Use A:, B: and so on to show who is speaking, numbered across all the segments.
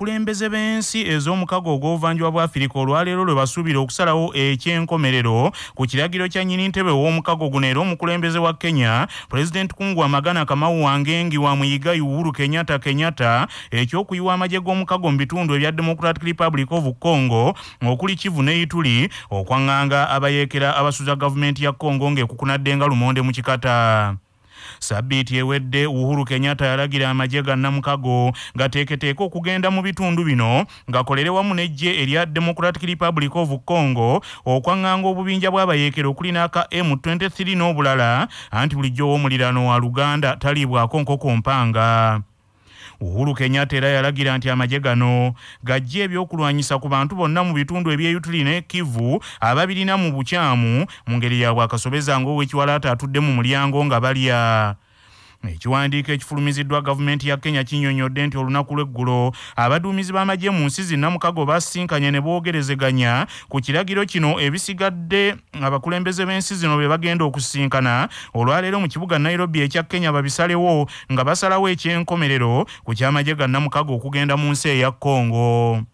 A: abakulembeze b'ensi ez'omukago ogw'obuvanjuba bwa Afirika olwaleero lwe basuubira okusalawo eky'enkomerero ku kiragiro kya nnyini ntebe w'omukago guno era omukulembeze wa Kenya President Kungwa Magana Kamau Wangengi wa Muyiga Uhuru Kenyatta ekyokuyiwa amagye g'omukago mu bitundu ebya Democratic Republic of Congo okuli Kivu ne Ituri okwanganga abayeekera abasuza gavumenti ya Congo ng'ekukunaddenga lumonde mu kikata. Sabiti ewedde Uhuru Kenyatta yalagira amagye ga Namukago gateeketeeka okugenda mu bitundu bino gakolere wamu n'eggye erya Democratic Republic of Congo okwanganga obubinja bw'abayeekera okuli n'aka M23 n'obulala anti bulijjo w'omuliraano wa Uganda taliibwako nkoko mpanga. Uhuru Kenyatta era yalagira nti amagye gano gajje ebyokulwanyisa ku bantu bonna mu bitundu eby'Ituri ne Kivu ababirina mu bukyamu mu ngeri yaabwe akasobeza ng'ow'ekiwalaata atudde mu mulyango nga balya. Ekiwandiiko ekifulumiziddwa gavumenti ya Kenya kinnyonnyodde nti olunaku lw'eggulo abaduumizi b'amagye mu nsi zi Namukago basinkanye ne boogerezeganya ku kiragiro kino ebisigadde abakulembeze b'ensi zino be bagenda okusisinkana olwaleero mu kibuga Nairobi ekya Kenya babisalewo nga basalawo eky'enkomerero ku ky'amagye ga Namukago okugenda mu nsi eya Congo.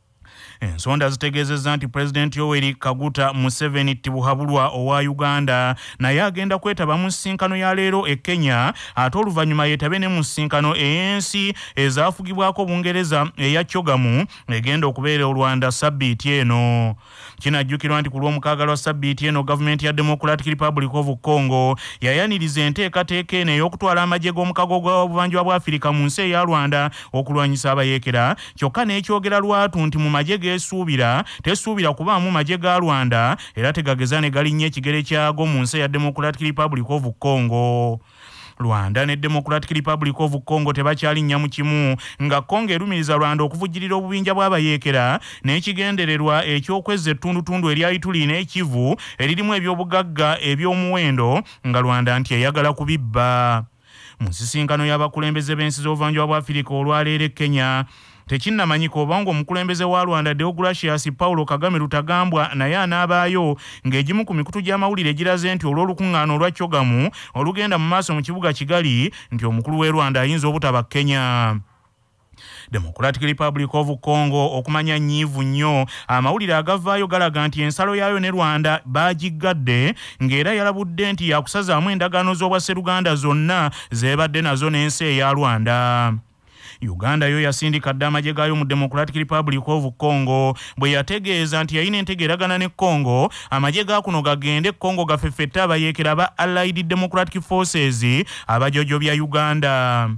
A: Ensonda zitegeezezza nti President Yoweri Kaguta Museven Tibuhabulwa owa Uganda naye agenda kwetaba mu nsisinkano ya leero e Kenya ate oluvannyuma yeetabe ne mu nsisinkano ey'ensi ezaafugibwako Bungereza eya Kyogamu egenda okubeera Olwanda sabbiiti eno. Kinajjukirwa nti ku lw'omukaaga lwa sabbiiti eno gavumenti ya Democratic Republic of Congo yayaniriza enteekateeka eno ey'okutwala amagye g'omukago gw'obuvanjuba bwa Afirika mu nsi eya Rwanda okulwanyisa abayeekera kyokka n'ekyogera lwatu nti mu magye tesuubira kubaamu magye ga Rwanda era tegageza ne galinnya ekigere kyago mu nsi ya Democratic Republic of Congo. Rwanda ne Democratic Republic of Congo tebakyalinnya mu kimu nga Congo erumiriza Rwanda okuvujjirira obubinja bw'abayeekera n'ekigendererwa ekyokwezza ettundutundu erya Ituri n'Ekivu eririmu ebyobugagga eby'omuwendo nga Rwanda nti eyagala kubibba. Mu nsisinkano y'abakulembeze b'ensi z'obuvanjuba bwa Afirika olwaleero e Kenya tekinnamanyika obanga omukulembeze wa Rwanda Deogratius Paulo Kagame Lutagambwa naye anaabaayo ng'egimu ku mikutu gy'amawulire giraze nti olw'olukuŋŋaana olwa Kyogamu olugenda mu maaso mu kibuga Kigali nti omukulu w'e Rwanda ayinza obutaba Kenya. Democratic Republic of Congo okumanya nnyiivu nnyo amawulire agavaayo galaga nti ensalo yaayo ne Rwanda baagiggadde ng'era yalabudde nti yakusazaamu endagaano z'obwasseruganda zonna zeebadde nazo n'ensi eya Rwanda. Uganda yo yasindikadde amagye gaayo mu Democratic Republic of Congo bwe yategeeza nti yalina entegeeragana ne Congo amagye ga kuno gagende Congo gafeffette abayeekera ba Allied Democratic Forces abajojobya Uganda.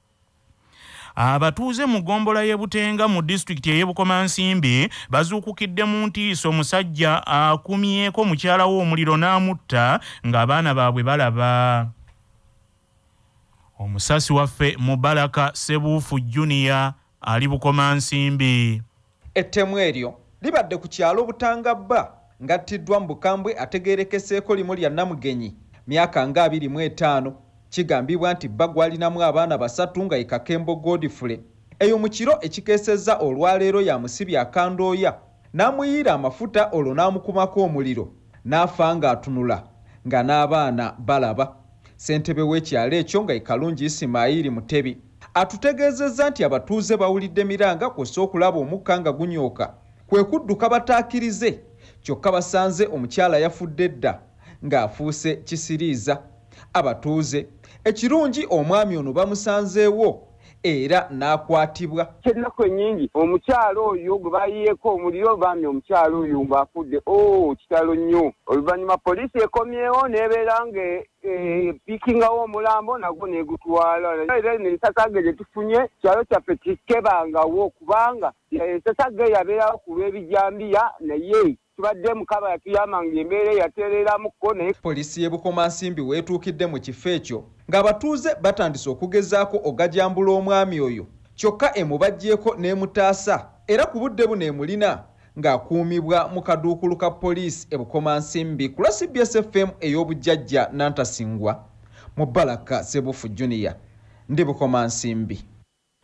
A: Abatuuze mu gombola y'e Butenga mu district y'e Bukomansimbi bazuukukidde mu ntiiso omusajja akumyeko mukyala w'omuliro n'amutta ng'abaana baabwe balaba. Omusasi waffe Mubaraka Sebuufu Junior ali Bukomansimbi.
B: Ettemu eryo libadde ku kyalo Butangabba ngattiddwa mu bukambwe ategeerekeseeko limu lya Namugenyi myaka nga 25 kigambibwa nti bagwalinamu abaana basatu nga Kakembo Godfrey eyo mu kiro ekikeesezza olwaleero ya musibi akandooya n'amuyiira amafuta olwo n'amukumako omuliro n'afa ng'atunula nga n'abaana balaba. Ssentebe w'ekyalo ekyo nga Kalungi Isimayiri Mutebi atutegeezezza nti abatuuze bawulidde miranga kw'ossa okulaba omukka nga gunyooka kwe kudduka bataakirize kyokka basanze omukyala yafudde dda ng'afuuse kisiriiza. Abatuuze ekirungi omwami ono bamusanzeewo era n'akwatibwa.
C: Ennaku ennyingi omukyalo oyo gwe bayiyeeko omuliro baamye omukyalo oyo ng'afudde kitalo nnyo. Oluvannyuma poliisi ekomyewo n'ebeera pikingawo omulambo nagwo n'egutwala. Era n'ensasage gye tufunye kyalo kyaffe tikebangawo kubanga ensasage yabeerawo ku lw'ebijambiya naye tubadde mukaba yatuyamanga embeera yatereeramukko naye
B: poliisi y'e Bukomansimbi weetuukidde mu kifo ekyo ng'abatuuze batandise okugezaako ogajambula omwami oyo kyokka emubaggyeko n'emutaasa era ku budde buno emulina ng'akuumibwa mu kaduukulu ka poliisi e Bukomansimbi ku lwa CBS FM ey'obujjajja Nantasingwa. Mubaraka Sebuufu Junior ndi Bukomansimbi.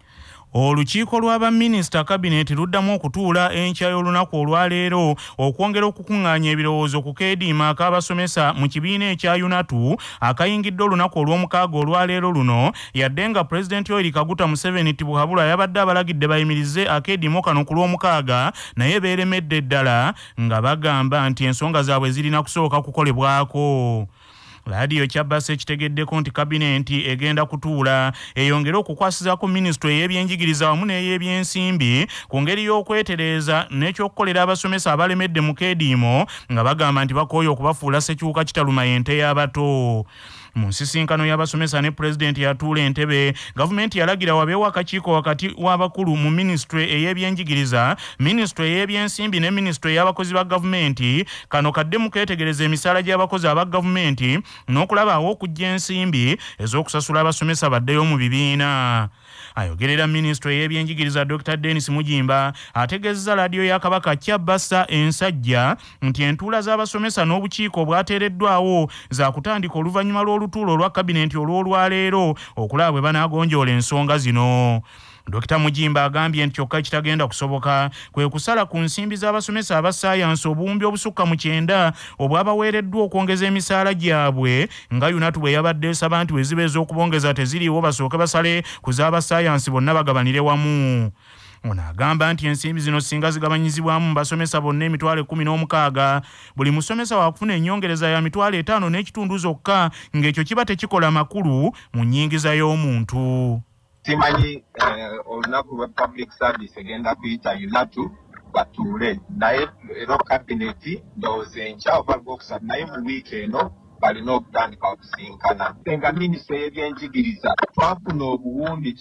A: Olukiiko lw'abaminisita kabineti luddamu okutuula enkya y'olunaku olwaleero okwongera okukuŋŋaanya ebirowoozo ku keediima ak'abasomesa mu kibiina ekya UNATU akayingidde olunaku olw'omukaaga olwaleero luno, yadde nga Pulezidenti Yoweri Kaguta Museveni Tibuhaburwa yabadde abalagidde bayimirize akeediimo kano ku lw'omukaaga, naye beeremedde ddala nga bagamba nti ensonga zaabwe zirina kusooka kukolebwako. Radio Chabase ekitegeddeko nti kabineti egenda kutuula eyongere okukwasizaako minisitule y'ebyenjigiriza wamu n'ey'ebyensimbi ku ngeri y'okwetereeza n'ekyokukolera abasomesa abalemedde mu keediimo, nga bagamba nti bakooye okubafuula sekyuka kitaluma ente y'abato. Mu nsisinkano y'abasomesa ne Pulezidenti yatuula entebe, gavumenti yalagira wabeewo akakiiko wakati w'abakulu mu minisitule ey'ebyenjigiriza, minisitule ey'ebyensimbi ne minisitule y'abakozi ba gavumenti, kano kadde mu keetegereza emisaala gy'abakozi aba gavumenti n'okulaba aw'okujja ensimbi ez'okusasula abasomesa baddeyo mu bibiina. Ayogerera minisitule y'ebyenjigiriza Dr. Dennis Mujimba ategeezezza laadiyo ya Kabaka Kyabasa ensajja nti entuula z'abasomesa n'obukiiko bwateereddwawo za kutandika oluvannyuma lw'olutuulo olwa kabineti olw'olwaleero okulaba bwe banaagonjoola ensonga zino. Dr. Mujimba agambye nti kyokka ekitagenda kusoboka kwe kusala ku nsimbi z'abasomesa aba saayansi obuwumbi obusukka mu 9 obwabaweereddwa okwongeza emisaala gyabwe, nga UNATU bwe yabadde esaba nti we ziba ez'okubongeza teziriiwo basooke basale ku z'aba saayansi bonna bagabanire wamu. Ono agamba nti ensimbi zino singa zigabanyizibwamu mu basomesa bonna emitwalo 16, buli musomesa waakufuna ennyongereza ya mitwalo 5.5 zokka, ng'ekyo kiba tekikola makulu mu nnyingiza y'omuntu.
D: Simanyi olunaku lwa public service egenda kuyita UNATU batuule naye era kabineti ndowooza enkya oba lwokusatu, naye mu wiiki eno balina okutandika okusinkana. Nga minisitule y'ebyenjigiriza twafuna obuwumbi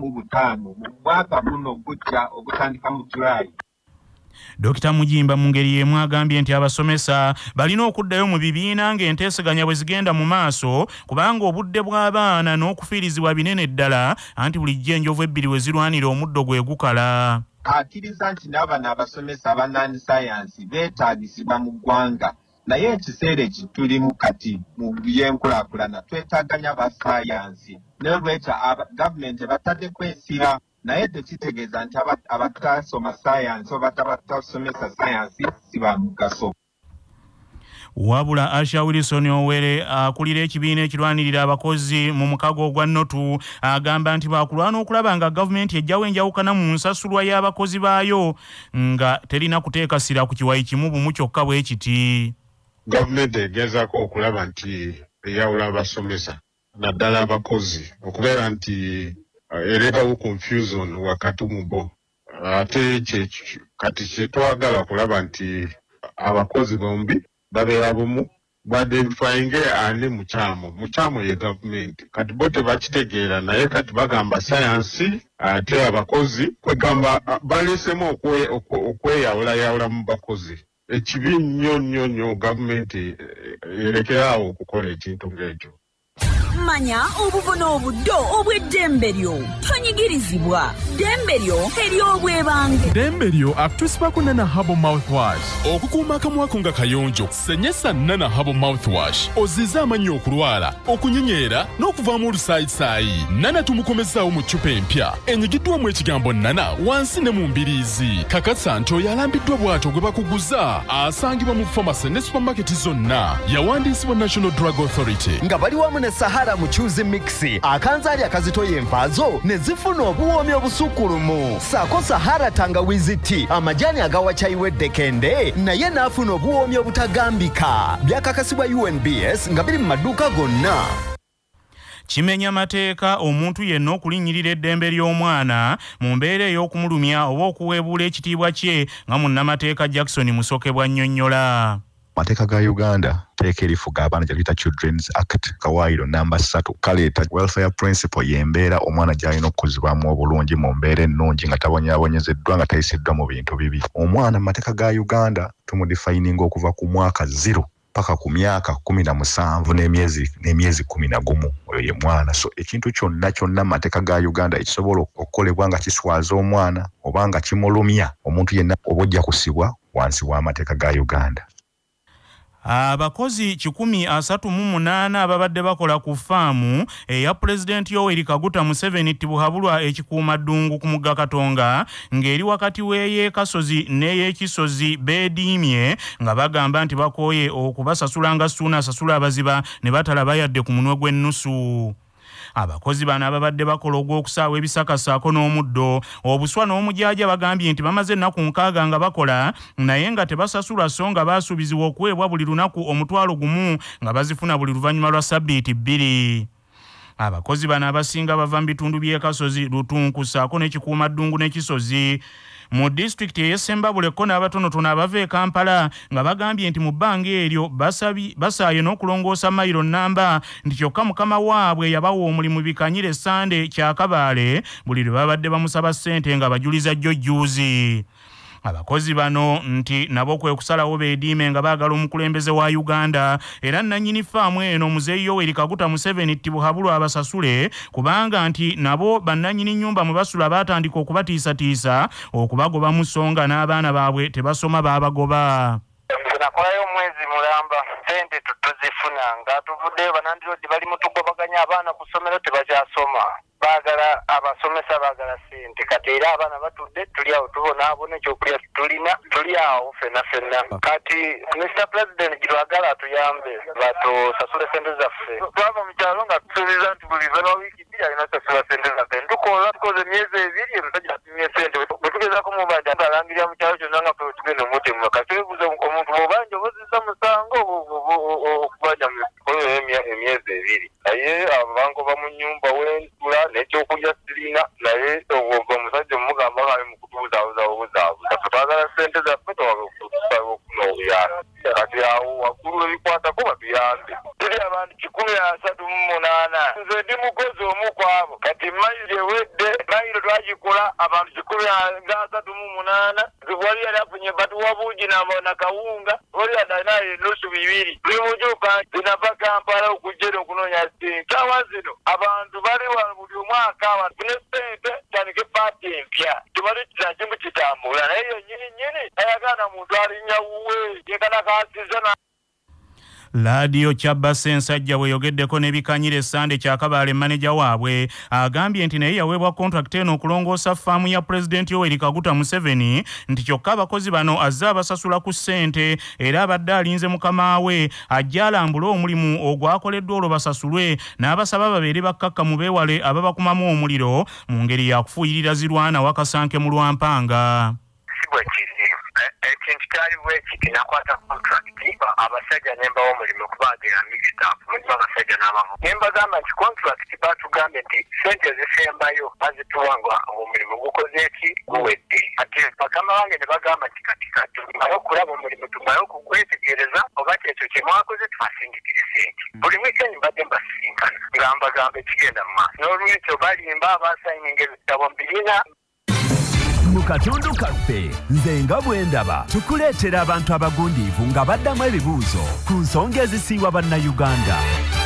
D: 95 mu mwaka guno ogujja ogutandika mu Julayi.
A: Dr. Mujimba mu ngeri y'emu agambye nti abasomesa balina okuddayo mu bibiina ng'enteeseganya bwe zigenda mu maaso, kubanga obudde bw'abaana n'okufiirizibwa binene ddala, anti bulijjo enjovu ebbiri we zirwanira omuddo gwe gukala.
D: Akkiriza nti n'abana abasomesa abanaani saayansi beetaagisibwa mu ggwanga, naye ekiseera ekitulimu kati mu by'enkulaakulana twetaaganya ba saayansi, n'olwekyo gavumenti batadde kwesira, naye tekitegeeza nti abatasoma saayansi oba abatasomesa saayansi si ba mugaso.
A: Wabula Asha Wilson Owere akulira ekibiina ekirwanirira abakozi mu mukago ogwa NOTU agamba nti baakulwana okulaba nga gavumenti ejjawo enjawukana mu nsasulwa y'abakozi baayo, nga terina kuteeka sira ku kiwayi kimu bumu kyokka bwe kiti.
E: Gavumenti egezaako okulaba nti eyawula abasomesa naddala abakozi okubeera nti ereetawo confusion wakati mu bo. Ate kati kyetwagala kulaba nti abakozi bombi babeera bumu badefyinge ani mukyamo ye gavumenti. Kati bo tebakitegeera, naye kati bagamba sayansi ate abakozi kwegamba baleesemu okweyawulayawula mu bakozi. Ekibi nnyo gavumenti erekeraawo okukola ekintu ng'ekyo.
F: Manya obuvuna obuddo obw'eddembe lyo tonyigirizibwa. Ddembe lyo ery'obwebange.
G: Ddembe lyo akutusibako Nana Herbal Mouthwash okukuuma akamwa ko nga kayonjo. Senyesa Nana Herbal Mouthwash ozize amanyi okulwala, okunyinyeera n'okuvaamu olusaayi. Nana tumukomezaawo mu ccupa empya enyigiddwamu ekigambo Nana wansi ne mu mbiriizi. Kakasa nti oyo alambiddwa bw'atyo gwe bakuguza asangibwa mu famasi ne supamaketi zonna. Yawandiisibwa National Drug Authority
H: nga bali wamu ne Sahara mu Choose Mix akanzaali akazitoya envaazo ne zifuna obuwoomi obusukulumu. Saako Sahara tangawizi tea amajani agawa chayiwedde kende naye n'afuna obuwoomi obutagambika. Byakakasibwa UNBS nga biri mu maduuka gonna.
A: Kimenya mateeka omuntu yenna okulinnyirira eddembe ly'omwana mu mbeera ey'okumulumya oba okuweebuula ekitiibwa kye, nga munnamateeka Jackson Musokebwa nnyonnyola.
I: Mateeka ga Uganda teeka erifuga abaana gyaliyita Children's Act kawaayiro namba 3 kaleeta welfare principle y'embeera omwana gy'alina okukuzibwamu obulungi mu mbeera ennungi nga tabonyaabonyezeddwa nga tayisiddwa mu bintu bibi. Omwana mu mateeka ga Uganda tumudifayininga okuva ku mwaka 0 paka ku myaka 17 n'emyezi 11 oyo ye mwana. So ekintu kyonna mu mateeka ga Uganda ekisobola okukolebwa nga kiswaza omwana oba nga kimulumya omuntu yenna oba ojja kusibwa wansi w'amateeka ga Uganda.
A: Abakozi 138 ababadde bakola ku faamu eya President Yoweri Kaguta Museveni Tibuhabulwa ekikuumaddungu ku mugga Katonga ng'eri wakati w'eye Kasozi n'eye Kisozi beediimye nga bagamba nti bakooye okubasasula nga Ssuuna asasula abaziba ne batalaba yadde ku munwe gw'ennusu. Abakozi bano ababadde bakola ogw'okusaawa ebisakasaako n'omuddo obuswa n'omujaaja bagambye nti bamaze ennaku 6 nga bakola naye nga tebasasulwa so nga baasuubizibwa okuweebwa buli lunaku $1,000 nga bazifuna buli luvannyuma lwa ssabbiiti 2. Abakozi bano abasinga bava mu bitundu by'e Kasozi, Lutunku ssaako n'ekikuumaddungu n'Ekisozi mu district y'Essembabule ko n'abatonotono abava e Kampala nga bagambye nti mu bbanga eryo basaaye n'okulongoosa mayiro nnamba nti kyokka mukama waabwe yabawa omulimu bikanyire Sande Kyakabaale buli lwe babadde bamusaba ssente nga bajuliza jjojjuuzi. Abakozi bano nti nabo kwe kusalawo beediime nga baagala omukulembeze wa Uganda era nannyini faamu eno Muzeeyi Yoweri Kaguta Museveni Tibuhabulwa abasasule kubanga nti nabo bannannyini nnyumba mwe basula baatandika okubatiisatiisa okubagoba mu ssonga n'abaana baabwe tebasoma baabagoba.
J: Nakolayo omwezi mulamba sente tutuzifuna nga tuvuddeyo banandirodi bali mutugobaganya abaana ku ssomero tebakyasoma baagala abasomesa baagala sente kati era abaana batudde tuli awo tubonaabona ekyokulya tuli awo ffenna kati Mr. President girwagala atuyambe batusasule sente zaffe twava mu kyalo nga tusuubiza nti buli lwa wiiki 2 alina sasula sente zaffe tukoze emyezi 2 emusajja atumye sente bwe tugezaako mubanja alangirira mu kyalo kyonna nga ffe tugenda omutemu kati twebuuza omuntu bw'obanja obuzisa musango okubanja emyezi 2 naye abangoba mu nnyumba wentula n'ekyokulya sirina naye omusajja omugamba kali mu kutubuzabuza twagala sente zaffe twagala okufuna obuyambi kati awo waggulu ebikwatako batuyambe tuli abantu 138 nze ndi mukozi omu ku abo kati mayiro ewedde mayiro twagikola abantu 138 wali yali afunye batuwa buugi na kawunga wali adanayo ennusu 2 buli mujuka zinava Kampala okujjera okunoonya sente kaawa zino abantu bali wano buli omwaka bafune sente tandike paati empya tubali kinakimu kitambula naye yennyini ayagala muntu alinnya wuwe yekanakasiza
A: Ladio Chabase Nsajja bwe yogeddeko n'ebikanyire Sande Kyakabaale manager waabwe agambye nti naye yaweebwa contract eno okulongoosa faamu ya President Yoweri Kaguta Museveni nti kyokka abakozi bano azze abasasula ku ssente era abadde alinze mukama we ajja alambule omulimu ogwakoleddwa olwo basasulwe n'abasaba babeere bakkakkamu beewale ababakumamu omuliro mu ngeri ya kufuuyirira zirwana wakasanke mu Lwampanga.
J: Ekintu kyali bwe kiti nakwata contract abasajja nemba w'omulimu kubaagira mixtaff mulimu abasajja n'abamu nembagamba nti contract baatugambye nti sente zisembayo bazituwanga omulimu gukoze eki guwedde ati bakama bange ne bagamba nti kati tumaye okulaba omulimu tumaye okugwetegereza oba kyekyo kye mwakoze tubasindikire sente buli weekend mbadde mbasisinkana nga mbagamba ekigenda mu maaso n'olwekyo balimba abaasayininga ebitabo mbirina
K: mu katundu kaffe nze nga bwe ndaba tukuleetera abantu abagundiivu nga baddamu ebibuuzo ku nsonga ezisiiwa bannayuganda.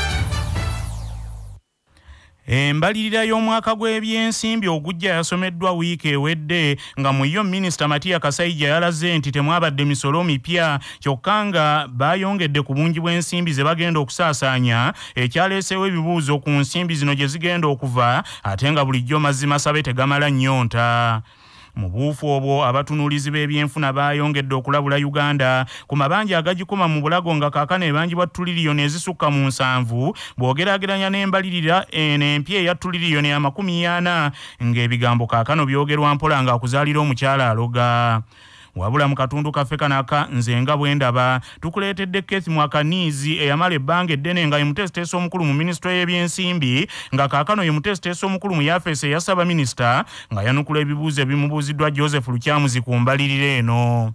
K: Embalirira y'omwaka gw'ebyensimbi ogujja yasomeddwa wiiki ewedde nga mu yo Minisita Matiya Kasaija yalaze nti temwabadde misolo mipya kyokka nga bayongedde ku bungi bw'ensimbi ze bagenda okusaasaanya ekyaleesewo ebibuuzo ku nsimbi zino gye zigenda okuva ate nga bulijjo mazima sabe tegamala nnyonta. Mu buufu obwo abatunuulizi b'ebyenfuna bayongedde okulabula Uganda ku mabanja agagikoma mu bulago nga kaakano ebanjibwa tuliriyoni ezisukka mu 7 bw'ogeraageranya n'embalirira empya eya tuliriyoni 40 ng'ebigambo kaakano byogerwa mpola nga akuzaalira omukyala aloga. Wabula mu katundu kaffe kanaka nze nga bwe ndaba tukuleetedde Kethi Mwakaniizi eyamala ebbanga eddene nga ye mutesiteesa omukulu mu minisitule y'ebyensimbi nga kaakano ye mutesiteesa omukulu mu yafeesi eya Ssaabaminisita nga yanukula ebibuuzo ebimubuuziddwa Joseph Lukyamuzi ku mbalirira eno.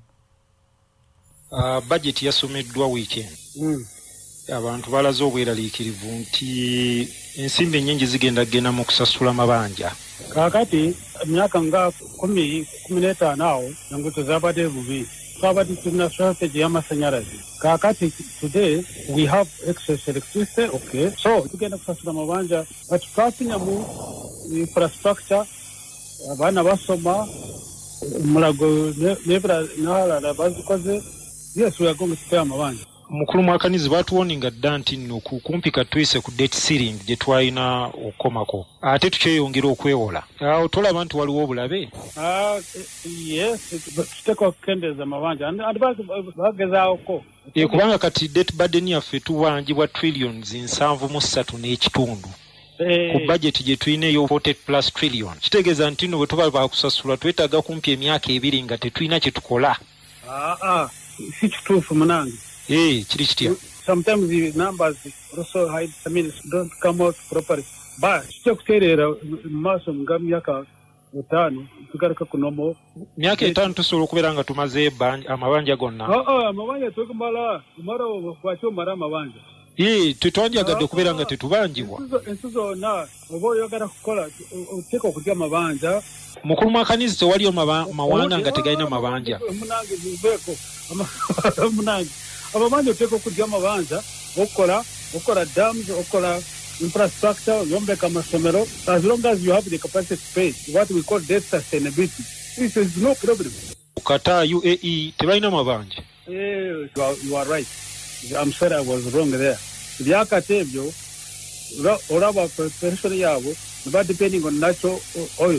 L: Bajeti yasomeddwa weekend. Abantu balaze obweraliikirivu nti ensimbi ennyingi zigenda kugenda mu kusasula mabanja.
M: Kakati myaka nga 15 awo nanguto zabadde bubi twabadde tulina shortage y'amasanyalaze. Kakati today we have excess electricity, okay, so tugenda kusasula mabanja but twafinya mu infrastructure abaana basoma mulago nebra n'abalala bazikoze. Yes, we are going to pay amabanja.
L: mukulu mwakanizi batuwoninga dda nti nno kumpi katwise ku debt ceiling gye twalina okukomako ate tukyeyongera okwewola awo tolaba nti waliwo obulabe.
M: Yes, tuteeka okukendeeza amabanja bagezaawoko
L: kubanga kati debt burden yaffe tuwanjibwa trillions 7.3 ku budget gye tulina eyo 40+ trillion. Kitegeeza nti nno bwe tuba bakusasula twetaaga kumpi emyaka 2 nga tetulina kye tukola.
M: Si kituufu munange.
L: Kiri kitya.
M: Sometimes the numbers also hide, don't come out properly. But kyekutereera mu maaso nga myaka 5 tugaruka ku nomo.
L: Myaka 5 tusobola okubeera nga tumaze amabanja gonna.
M: Amabanja tukumala bwaki omala amabanja.
L: Tetwandyagadde okubeera nga tetubanjibwa.
M: Ensi zonna oba oyagala kukola oteeka okulya amabanja.
L: Mukulu mwakanizi tewaliyo mawanga nga tegalina mabanja.
M: Munange biveeko munange abamanja oteeka okulya amabanja okola dams okola infrastructure yombeka amasomero as long as you have the capacity to pay what we call debt sustainability. This is no problem.
L: Kata UAE tebalina mabanja.
M: You are right. I'm sorry I was wrong there. Byakate ebyo olaba pension yabo but depending on natural oil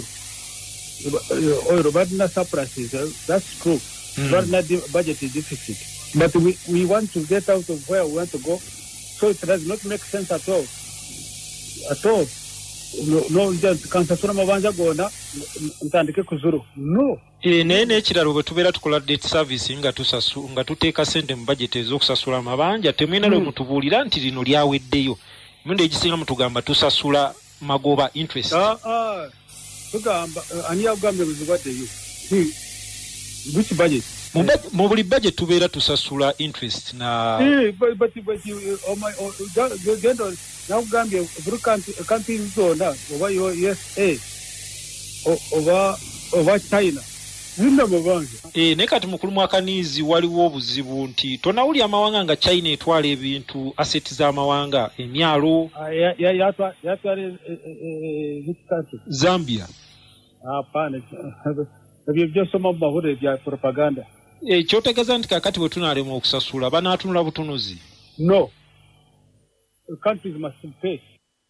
M: but not surpluses. That's true. But not the budget is deficit. But we want to get out of where we want to go, so it does not make sense at all. No, just kansasura mabanja gona ntandike kuzuru. No.
L: Nene ekiralo bwe tubeera tukola debt service nga tuteeka sente mu budget ez'okusasula amabanja temwina lwe mutubuulira nti lino lyaweddeyo. Emirundi egisinga mutugamba tusasula magoba interest.
M: Tugamba ani yagambye buzibaddeyo. Which budget?
L: Mu buli budget tubeera tusasula interest na
M: but gendo nakugambye buli country zonna oba USA oba China zina mabanja.
L: Ne kati mukulu mwakanizi waliwo obuzibu nti tonawulya amawanga nga China etwala ebintu asset z'amawanga emyalo
M: yatwala
L: Zambia.
M: Hapana, ebyo byosoma mu mahulire bya propaganda.
L: Kyotegeeza nti kakati bwe tunaalema okusasula banaatunula butunuzi.
M: No. Countries must pay.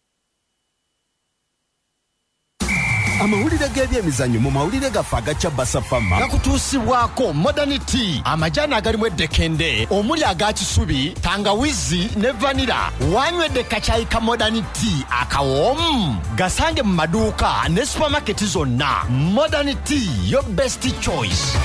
H: Amawulire g'ebyemizannyo mu mawulire gaffe agaca Basafama gakutuusibwako modernity amajaani agalimu eddekende omuli aga kisubi tangawizi ne vanira wanywedde kacaayi ka modernity akawoomu gasange mu maduuka ne supamaketi zonna. Modernity your best choice.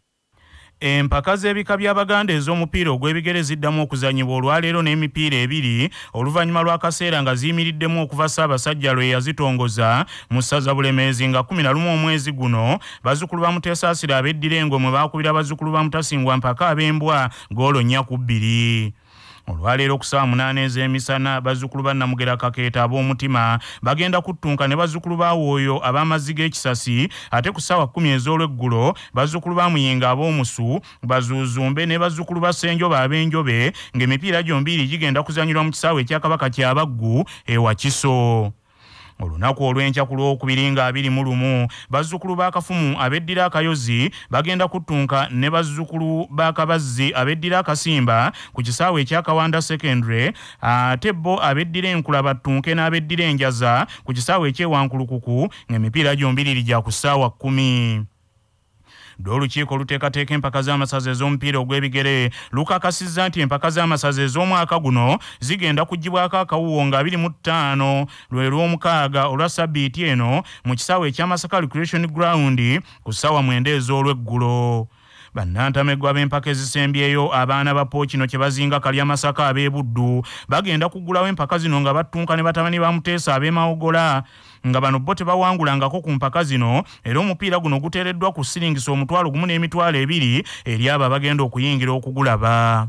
A: Empaka z'ebika by'Abaganda ez'omupiira ogw'ebigere ziddamu okuzannyibwa olwaleero n'emipiira ebiri oluvannyuma lw'akaseera nga ziyimiriddemu okuva Ssaabasajja lwe yazitongoza mu ssaza Bulemeezi nga 11 omwezi guno. Bazzukulu ba Muteesaasira ab'Eddirengo mwe baakubira bazzukulu ba Mutasingwa Mpaka ab'Embwa goolo 4-2. Olwaleero ku ssaawa 8 ez'emisana bazzukulu ba Namugera Kakeeta ab'omutima bagenda kuttunka ne bazzukulu ba Wooyo ab'amazzi g'ekisasi, ate ku ssaawa 10 ez'olweggulo bazzukulu ba Muyinga ab'omusu Bazuuzumbe ne bazzukulu ba Ssenjobe ab'Enjobe ng'emipiira gyombi gigenda kuzanyirwa mu kisaawe ekya Kabaka Kyabaggu ewa Kiso. Olunaku olw'enkya ku Lwokubiri nga 21 bazzukulu ba Kafumu abeddira Akayozi bagenda kuttunka ne bazzukulu ba Kabazzi abeddira Akasimba ku kisaawe ekya Kawanda Secondary, ate bo abeddira Enkula battunke n'abeddira Enjaza ku kisaawe ekyewankulukuku ng'emipiira gyombi gya ku ssaawa 10. Olukiiko oluteekateeka empaka z'amasaza ez'omupiira ogw'ebigere lukakasizza nti empaka z'amasaza ez'omwaka guno zigenda kuggyibwako akawuwo nga 25 lwe lw'omukaaga olwa sabbiiti eno mu kisaawe ekyamasaka Recreation Ground ku ssaawa 9 ez'olweggulo. Bannantamegwa b'empaka ezisembyeyo abaana ba Pookino kye bazinga Kalyamasaka ab'Ebuddu bagenda kuggulawo empaka zino nga battunka ne batabani ba Muteesa ab'Emawogola nga bano bo tebawangulangako ku mpaka zino, era omupiira guno guteereddwa ku siringisa 1,000 eri abo abagenda okuyingira okugulaba.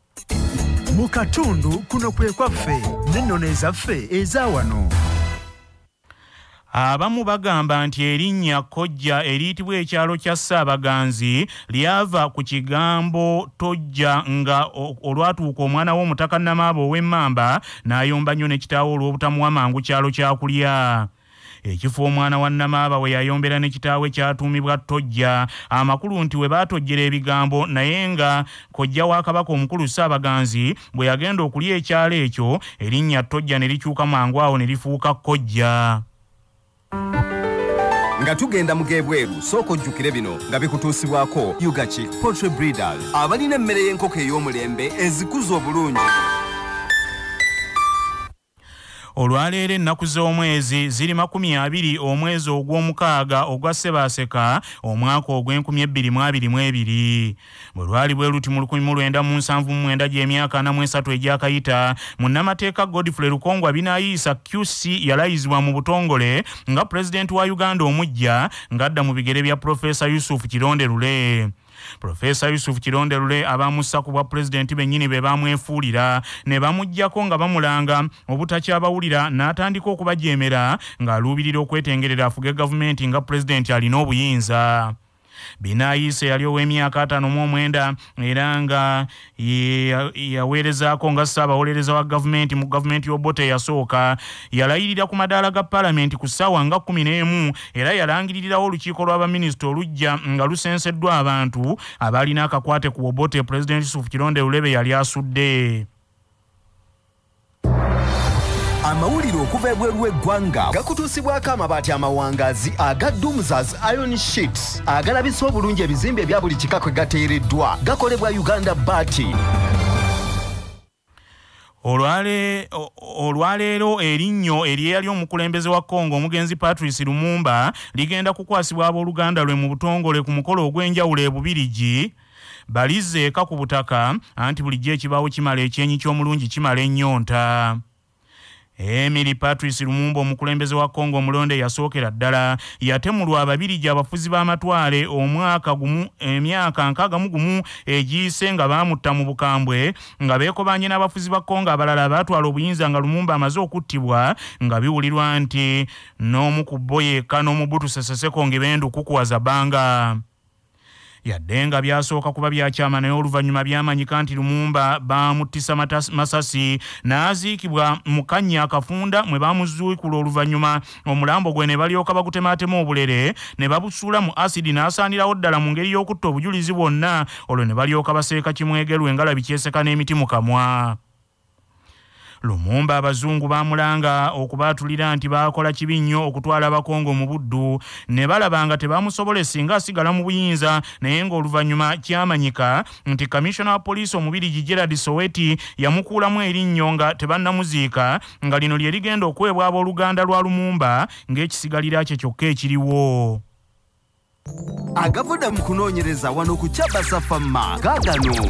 N: Mu katundu kuno kwe kwaffe n'ennono ezaffe eza wano.
A: Abamu bagamba nti erinnya Kojja eriyitibwa ekyalo kya Ssaabaganzi lyava ku kigambo tojja nga olwatuuka omwana w'omutaka Namaabo ow'Emmamba n'ayomba nnyo ne kitaawe olw'obutamuwa mangu kyalo kyakulya.
K: ekifo omwana wa Namaaba we yayombera ne kitaawe kyatuumibwa Tojja. Amakulu nti we baatojjera ebigambo naye nga kojja wa Kabaka omukulu Ssaabaganzi bwe yagenda okulya ekyalo ekyo erinnya Tojja ne likyuka mangu awo ne lifuuka Kojja.
H: Nga tugenda mugebweru soko jjukire bino nga bikutuusibwako Yugachi Poultry Breeders abalina emmere y'enkoko ey'omulembe ezikuza obulungi.
K: Olwaleero ennaku z'omwezi ziri 20 omwezi ogw'omukaaga ogwa Ssebaaseka omwaka ogw'2022. Bwe lwali bwe luti mu 1979 gy'emyaka 43 egyakayita munnamateeka Godfrey Lukongwa binaayisa QC yalayizibwa mu butongole nga pulezidenti wa Uganda omujja ng'adda mu bigere bya Profesa Yusuf Kironde-Lule. Profesa Yusuf Kironde-Lule abamussa ku bwa pulezidenti bennyini be bamwefuulira ne bamuggyako nga bamulanga obutakyabawulira n'atandika okubajeemera ng'aluubirira okwetengerera afuge gavumenti nga pulezidenti alina obuyinza. Binaayise yali ow'emyaka 59 era nga yaweerezaako nga ssaabawolereza wa gavumenti mu gavumenti y'Obote yasooka. Yalayirira ku madaala ga paalamenti ku ssaawa nga 11 era yalangiririrawo olukiiko lw'abaminisita olujja nga lusenseddwa abantu abaalina akakwate ku Obote Pulezidenti Yusuf Kironde-Lule yali asudde.
H: Amawulire okuva ebweru w'eggwanga gakutuusibwako amabaati amawangaazi aga Dumzas Iron Sheets agalabisa obulungi ebizimbe ebya buli kika kwe gateereddwa gakolebwa Uganda Baati.
K: Olwaleero erinnyo eryeyali omukulembeze wa Congo omugenzi Patrice Lumumba ligenda kukwasibwa abooluganda lwe mu butongole ku mukolo ogw'enjawulo e Bubirigi. Balizzeeka ku butaka anti bulijjo ekibaawo kimala ekyenyi ky'omulungi kimala ennyonta. Emily Patrice Lumumba omukulembeze wa Congo omulonde yasookera ddala yatemulwa Ababirigi abafuzi b'amatwale omwaka gumu emyaka 61 egiyise nga baamutta mu bukambwe nga beekobanye n'abafuzi ba Congo abalala baatwala obuyinza nga Lumumba amaze okuttibwa nga biwulirwa nti n'omu ku bo yekka n'Omubutu Sese Seko Ngebendu kukuwaza bbanga. Yadde nga byasooka kuba byakyama naye oluvannyuma byamanyika nti Lumumba baamuttisa masasi n'aziikibwa mu kannya akafunda mwe baamuzuikula. Oluvannyuma omulambo gwe ne balyoka bagutemaatema obulere ne babusuula mu asidi n'asaanirawo ddala mu ngeri y'okutta obujulizi bwonna. Olwo ne balyoka baseeka kimwegerwe ngalabi kyeseka n'emiti mu kamwa. Lumumba abazungu baamulanga okubaatulira nti baakola kibi nnyo okutwala Abakongo mu buddu ne balaba nga tebaamusobole singa asigala mu buyinza, naye ng'oluvannyuma kyamanyika nti Commissioner wa Poliisi Omubirigi Gerard Soweti yamukuulamu erinnyo nga tebannamuziika, nga lino lye ligenda okuweebwa abooluganda lwa Lumumba ng'ekisigalira kye kyokka ekiriwo.
H: Agavuda mu kunoonyereza wano ku Kyabasafama gaagano.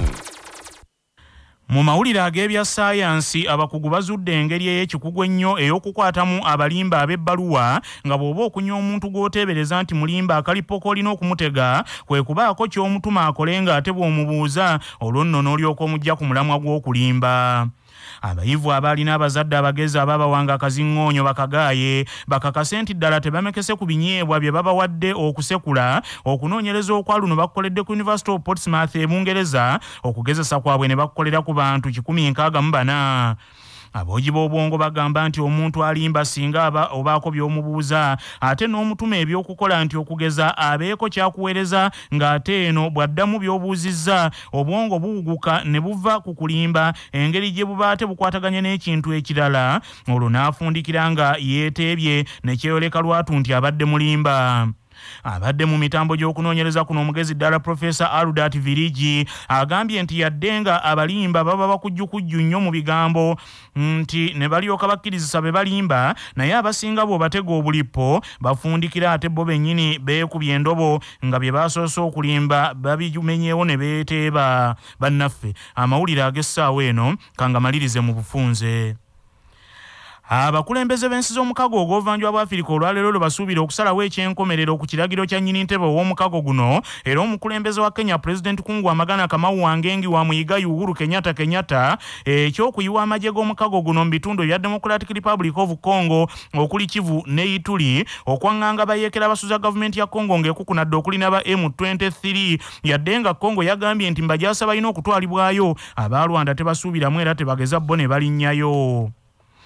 K: Mu mawulire ag'ebya saayansi abakugu bazudde engeri ey'ekikugu ennyo ey'okukwatamu abalimba ab'ebbaluwa nga bw'oba okunya omuntu gw'oteebereza nti mulimba akalipo k'olina okumutega kwe kubaako ky'omutuma akole ng'ate bw'omubuuza olwo nno n'olyoka omujja ku mulamwa gw'okulimba. Abayivu abaalina abazadde abagezi ababawanga akaziŋŋoonyo bakagaaye bakakase nti ddala tebamekese ku binyeebwa bye babawadde okusekula. Okunoonyereza okwa luno bakukoledde ku University of Portsmouth e Bungereza, okugezesa kwabwe ne bakukolera ku bantu 164. Aboogi b'obwongo bagamba nti omuntu alimba singa obaako by'omubuuza ate n'omutuma ebyokukola nti okugeza abeeko kyakuweereza ng'ate eno bw'addamu by'obuuzizza obwongo buwuguka ne buva ku kulimba engeri gye buba ate bukwataganye n'ekintu ekirala. Olwo n'afundikira nga yeeteebye ne kyeyoleka lwatu nti abadde mulimba. Abadde mu mitambo gy'okunoonyereza kuno omugezi ddala Profesa Aludat Virigi agambye nti yadde nga abalimba baba bakujjukujju nnyo mu bigambo nti ne balyoka bakkirizisa be balimba, naye abasinga bw'obatega obulippo bafundikira ate bo bennyini beekubye endobo nga bye basoose okulimba babimenyeewo ne beeteeba. Bannaffe, amawulire ag'essaawa eno kangamalirize mu bufunze. Abakulembeze b'ensi z'omukago ogw'obuvanjuba bwa Afirika olwaleero lwe basuubira okusalawo ekyenkomerero ku kiragiro kya nnyini ntebe ow'omukago guno, era omukulembeze wa Kenya Pulezidenti Kungwa Magana Kamau Wangengi wa Muyiga Uhuru Kenyatta ekyokuyiwa amagye g'omukago guno mu bitundu ebya Democratic Republic of Congo okuli Kivu ne Ituri okwaŋŋanga bayeekera abasuza gavumenti ya Congo ng'ekukunadde okuli n'aba M23. Yadde nga Congo yagambye nti mbajaasa balina okutwalibwayo, abaalwanda tebasuubiramu era tebageza bo ne balinnyayo.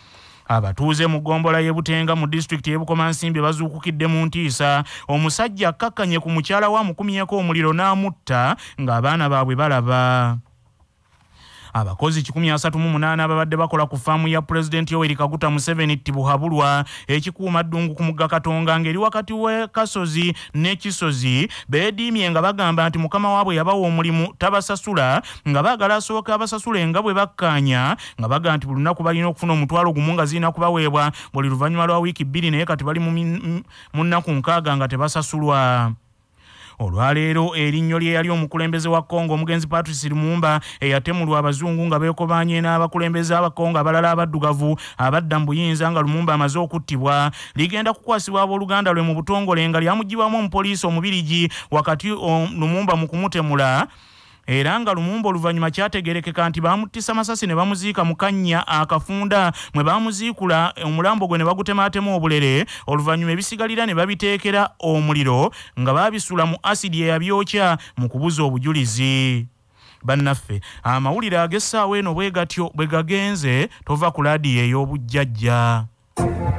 K: Abatuuze mu gombola y'Ebutenga mu district y'Ebukomansimbi bazuukukidde mu ntiisa. Omusajja akkakkanye ku mukyala wa mukumyeko omuliro n'amutta ng'abaana baabwe balaba. Abakozi 138 ababadde bakola ku faamu ya President Yoweri Kaguta Museveni Tibuhabulwa ekikuuma ddungu ku mugga Katonga ngeri wakati we Kasozi ne Kisozi beediimye nga bagamba nti mukama waabwe yabawa omulimu tabasasula nga baagala asooka abasasule nga bwe bakkaanya nga baga nti buli lunaku balina okufuna omutwalo gumu nga zirina kubaweebwa buli luvannyuma lwa wiiki 2 naye kati bali mu nnaku 6 nga tebasasulwa. Olwaleero erinnyo lye yali omukulembeze wa Congo omugenzi Patrice Lumumba eyatemulwa abazungu nga beekobanye n'abakulembeze abakongo abalala abaddugavu abadda mu buyinza nga Lumumba amaze okuttibwa ligenda kukwasibwa abooluganda lwe mu butongole nga lyamugibwamu omupoliisi omubirigi wakati Lumumba mu kumutemula. Era nga Lumumba oluvannyuma kyategerekeka nti bamuttisa masasi ne bamuziika mu kannya akafunda mwe bamuziikula omulambo gwe ne bagutemaatemu obulere oluvannyuma ebisigalira ne babiteekera omuliro nga baabisula mu asidi eyabyokya mu kubuza obujulizi. Bannaffe amawulire ag'essaawa eno bwe gatyo bwe gagenze tova ku laadiyo ey'obujjajja.